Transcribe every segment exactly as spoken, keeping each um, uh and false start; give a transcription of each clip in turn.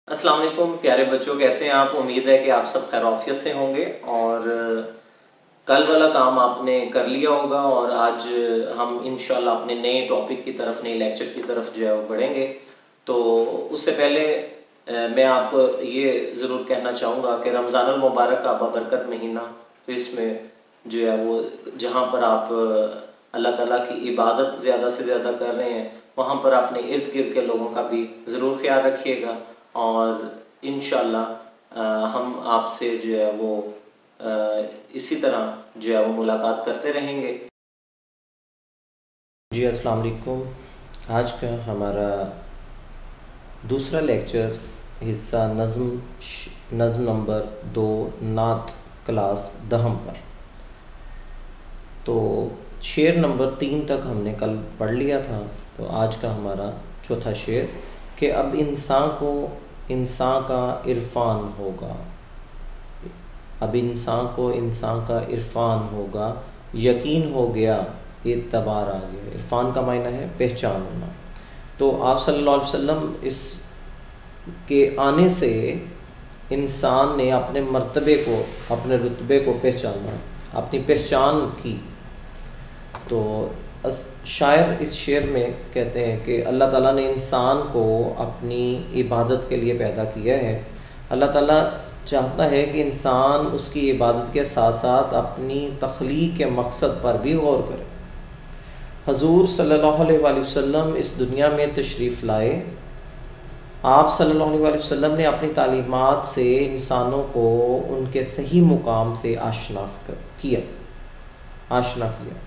अस्सलाम वालेकुम प्यारे बच्चों, कैसे हैं आप। उम्मीद है कि आप सब खैर-ओ-आफ़ियत से होंगे और कल वाला काम आपने कर लिया होगा और आज हम इंशाल्लाह अपने नए टॉपिक की तरफ, नए लेक्चर की तरफ जो है वो बढ़ेंगे। तो उससे पहले मैं आपको ये ज़रूर कहना चाहूँगा कि रमज़ानुल मुबारक का बाबरकत महीना, तो इसमें जो है वो जहाँ पर आप अल्लाह ताला की इबादत ज़्यादा से ज़्यादा कर रहे हैं, वहाँ पर अपने इर्द गिर्द के लोगों का भी ज़रूर ख्याल रखिएगा और इंशाल्लाह हम आपसे जो है वो आ, इसी तरह जो है वो मुलाकात करते रहेंगे। जी अस्सलाम वालेकुम। आज का हमारा दूसरा लेक्चर हिस्सा नज़्म नज़्म नंबर दो नात क्लास दहम पर। तो शेर नंबर तीन तक हमने कल पढ़ लिया था। तो आज का हमारा चौथा शेर कि अब इंसान को इंसान का इरफान होगा, अब इंसान को इंसान का इरफान होगा, यकीन हो गया एतबार आ गया। इरफान का मायना है पहचान होना। तो आप सल्लल्लाहु अलैहि वसल्लम इस के आने से इंसान ने अपने मर्तबे को, अपने रुतबे को पहचाना, अपनी पहचान की। तो शायर इस शेर में कहते हैं कि अल्लाह ताला ने इंसान को अपनी इबादत के लिए पैदा किया है। अल्लाह ताला चाहता है कि इंसान उसकी इबादत के साथ साथ अपनी तख्लीक के मकसद पर भी गौर करे। हजूर सल्लल्लाहु अलैहि वसल्लम इस दुनिया में तशरीफ़ लाए। आप सल्लल्लाहु अलैहि वसल्लम ने अपनी तालीमात से इंसानों को उनके सही मुकाम से आशनास कर किया आशना किया।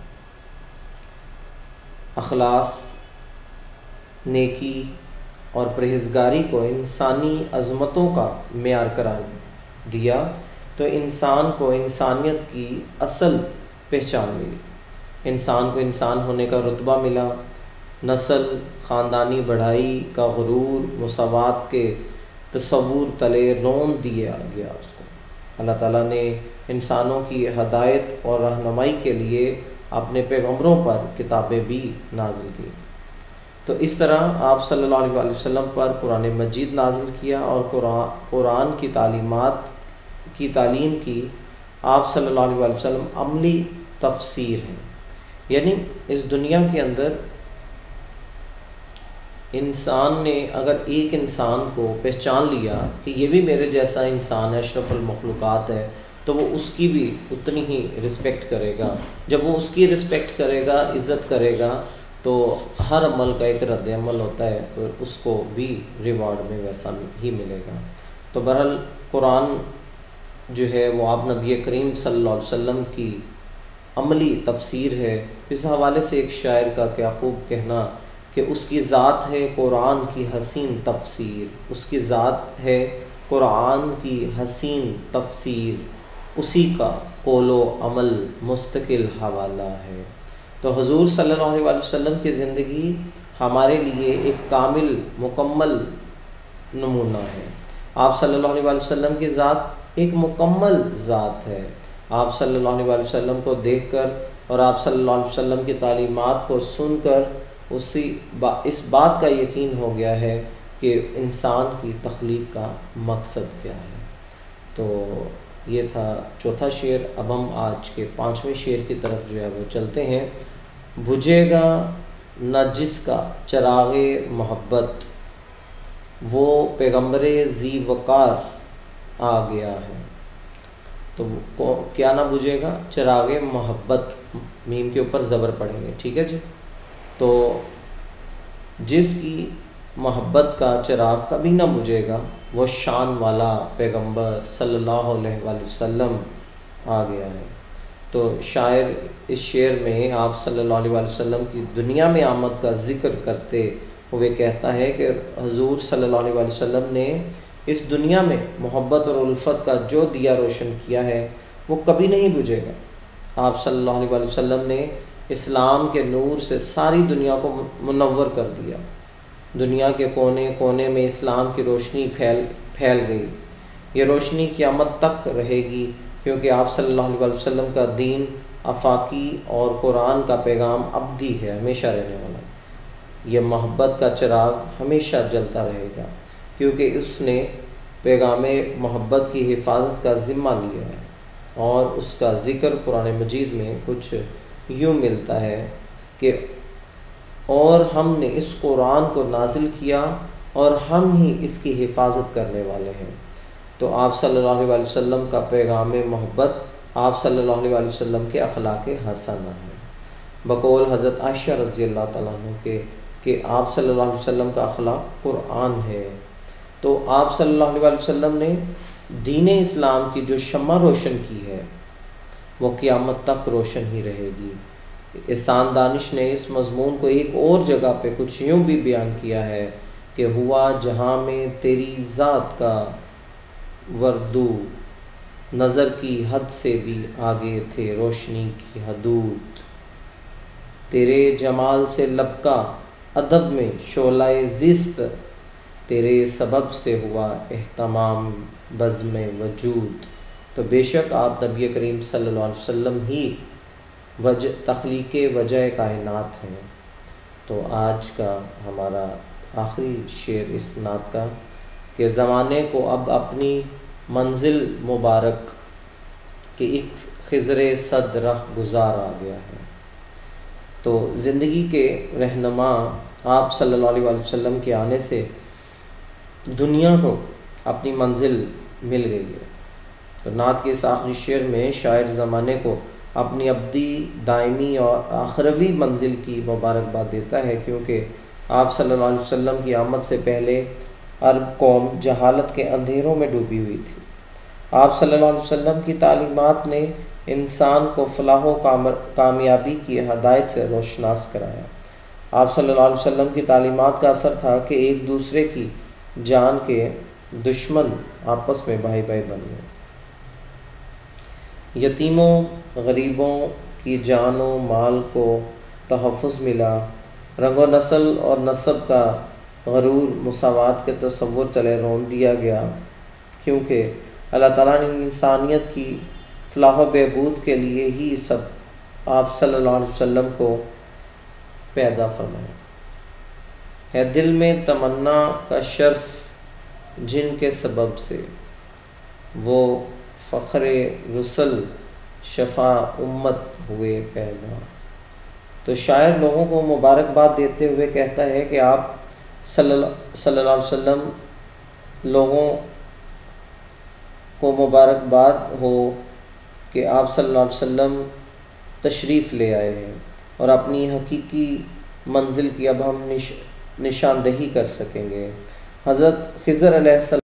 अखलास, नेकी और परहेज़गारी को इंसानी अज़मतों का मेयार करार दिया। तो इंसान को इंसानियत की असल पहचान मिली, इंसान को इंसान होने का रुतबा मिला, नस्ल ख़ानदानी बढ़ाई का गुरूर मुसावात के तसव्वुर तले रोन दिया गया उसको। अल्लाह ताला ने इंसानों की हदायत और रहनुमाई के लिए अपने पैगम्बरों पर किताबें भी नाज़िल की। तो इस तरह आप सल्लल्लाहु अलैहि वसल्लम पर कुरान मजीद नाज़िल किया और कुरान कुरान की तालीमात की तालीम की। आप सल्लल्लाहु अलैहि वसल्लम अमली तफसीर हैं, यानी इस दुनिया के अंदर इंसान ने अगर एक इंसान को पहचान लिया कि ये भी मेरे जैसा इंसान है, अशरफुल मखलूक़ात है, तो वो उसकी भी उतनी ही रिस्पेक्ट करेगा। जब वो उसकी रिस्पेक्ट करेगा, इज़्ज़त करेगा, तो हर अमल का एक रद्द अमल होता है, तो उसको भी रिवार्ड में वैसा ही मिलेगा। तो बहरहाल कुरान जो है वो आप नबी करीम सल्लल्लाहु अलैहि वसल्लम की अमली तफसीर है। इस हवाले से एक शायर का क्या खूब कहना कि उसकी ज़ात है कुरान की हसीन तफसीर, उसकी ज़ात है कुरान की हसीन तफसीर, उसी का कोलो अमल मुस्तकिल हवाला है। तो हुज़ूर सल्लल्लाहु अलैहि वसल्लम की ज़िंदगी हमारे लिए एक कामिल मुकम्मल नमूना है। आप सल्लल्लाहु अलैहि वसल्लम की ज़ात एक मुकम्मल ज़ात है। आप सल्लल्लाहु अलैहि वसल्लम को देखकर और आप सल्लल्लाहु अलैहि वसल्लम की तालीमात को सुनकर उसी बा इस बात का यकीन हो गया है कि इंसान की तख्लीक का मकसद क्या है। तो ये था चौथा शेर। अब हम आज के पाँचवें शेर की तरफ जो है वो चलते हैं। बुझेगा न जिसका चरागे मोहब्बत, वो पैगम्बरे ज़ी वक़ार आ गया है। तो को क्या ना बुझेगा, चरागे मोहब्बत, मीम के ऊपर ज़बर पड़ेंगे, ठीक है जी। तो जिसकी मोहब्बत का चिराग कभी ना बुझेगा, वो शान वाला पैगंबर सल्लल्लाहु अलैहि वसल्लम आ गया है। तो शायर इस शेर में आप सल्लल्लाहु अलैहि वसल्लम की दुनिया में आमद का ज़िक्र करते हुए कहता है कि हुज़ूर सल्लल्लाहु अलैहि वसल्लम ने इस दुनिया में मोहब्बत और उल्फत का जो दिया रोशन किया है वो कभी नहीं बुझेगा। आप सल्लल्लाहु अलैहि वसल्लम ने इस्लाम के नूर से सारी दुनिया को मुनव्वर कर दिया। दुनिया के कोने कोने में इस्लाम की रोशनी फैल फैल गई। ये रोशनी क़यामत तक रहेगी, क्योंकि आप सल्लल्लाहु अलैहि वसल्लम का दीन आफाकी और कुरान का पैगाम अब्दी है, हमेशा रहने वाला। यह मोहब्बत का चिराग हमेशा जलता रहेगा। क्योंकि उसने पैगाम मोहब्बत की हिफाजत का ज़िम्मा लिया है। और उसका ज़िक्र कुरान मजीद में कुछ यूँ मिलता है कि और हमने इस कुरान को नाजिल किया और हम ही इसकी हिफाजत करने वाले हैं। तो आप सल्लल्लाहु अलैहि वसल्लम का पैगाम मोहब्बत आप सल्लल्लाहु अलैहि वसल्लम के अखलाक हसना है। बकौल हज़रत आयशा रज़ी अल्लाह तआला अन्हा के कि आप सल्लल्लाहु अलैहि वसल्लम का अखलाक कुरान है। तो आप सल्लल्लाहु अलैहि वसल्लम ने दीन इस्लाम की जो शम्मा रोशन की है वो क़यामत तक रोशन ही रहेगी। एहसान दानिश ने इस मज़मून को एक और जगह पे कुछ यूँ भी बयान किया है कि हुआ जहाँ में तेरी ज़ात का वर्दू नज़र की हद से भी आगे थे रोशनी की हदूद, तेरे जमाल से लबका अदब में शोलाए ज़िस्त, तेरे सबब से हुआ एहतमाम बज़्म वजूद। तो बेशक आप नबी करीम सल्लल्लाहु अलैहि वसल्लम ही वजह तख्लीक़ वजह कायनात हैं। तो आज का हमारा आखिरी शेर इस नात का कि ज़माने को अब अपनी मंजिल मुबारक के एक खिज़र सद रह गुज़ार आ गया है। तो ज़िंदगी के रहनुमा आप सल्लल्लाहु अलैहि वसल्लम के आने से दुनिया को अपनी मंजिल मिल गई है। तो नात के इस आखिरी शेर में शायर ज़माने को अपनी अब्दी दायमी और आखरवी मंजिल की मुबारकबाद देता है, क्योंकि आप सल्लल्लाहु अलैहि वसल्लम की आमद से पहले अरब कौम जहालत के अंधेरों में डूबी हुई थी। आप सल्लल्लाहु अलैहि वसल्लम की तालीमात ने इंसान को फलाह व कामयाबी की हदायत से रोशनास कराया। आप सल्लल्लाहु अलैहि वसल्लम की तालीमात का असर था कि एक दूसरे की जान के दुश्मन आपस में भाई भाई बन गए। यतीमों गरीबों की जान व माल को तहफ़्फ़ुज़ मिला। रंगो नस्ल और नस्ब का गरूर मुसावात के तसव्वुर तले रोन दिया गया, क्योंकि अल्लाह ताला ने इंसानियत की फलाह बहबूद के लिए ही सब आप सल्लल्लाहु अलैहि वसल्लम को पैदा फरमाया है। दिल में तमन्ना का शर्फ जिनके सबब से वो फ़ख्रे रुसल शफ़ा उम्मत हुए पैदा। तो शायर लोगों को मुबारकबाद देते हुए कहता है कि आप सल्लल्लाहु अलैहि वसल्लम लोगों को मुबारकबाद हो कि आप सल्लल्लाहु अलैहि वसल्लम तशरीफ़ ले आए हैं और अपनी हकीकी मंजिल की अब हम निश, निशानदही कर सकेंगे। हज़रत खिज़र अलैहिस्सलाम